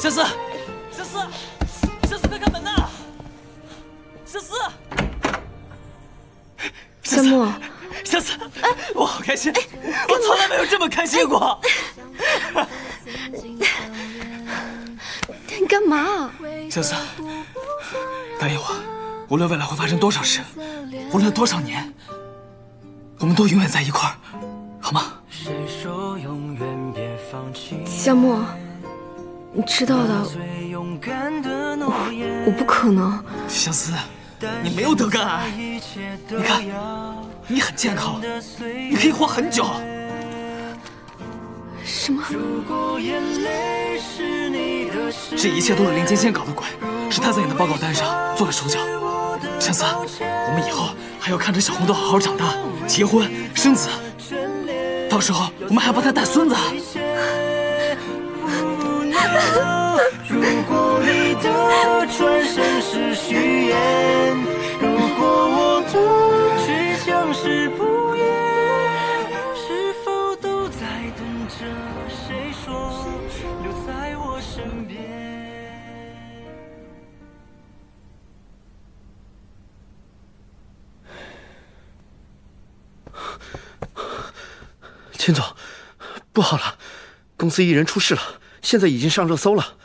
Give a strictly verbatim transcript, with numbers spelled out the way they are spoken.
小四，小四，小四，快开门呐！小四， 小莫， 小四，我好开心，我从来没有这么开心过。 你干嘛？ 小四，答应我，无论未来会发生多少事，无论多少年，我们都永远在一块儿，好吗？ 小莫，你知道的，我我不可能。 小思，你没有得肝癌，你看，你很健康，你可以活很久。 什么？ 这一切都是林芊芊搞的鬼，是她在你的报告单上做了手脚。小思，我们以后还要看着小红豆好好长大，结婚生子，到时候我们还要帮她带孙子。 如果你的转身是虚言，如果我的倔强是不言，是否都在等着谁说留在我身边？ 秦总，不好了，公司艺人出事了，现在已经上热搜了。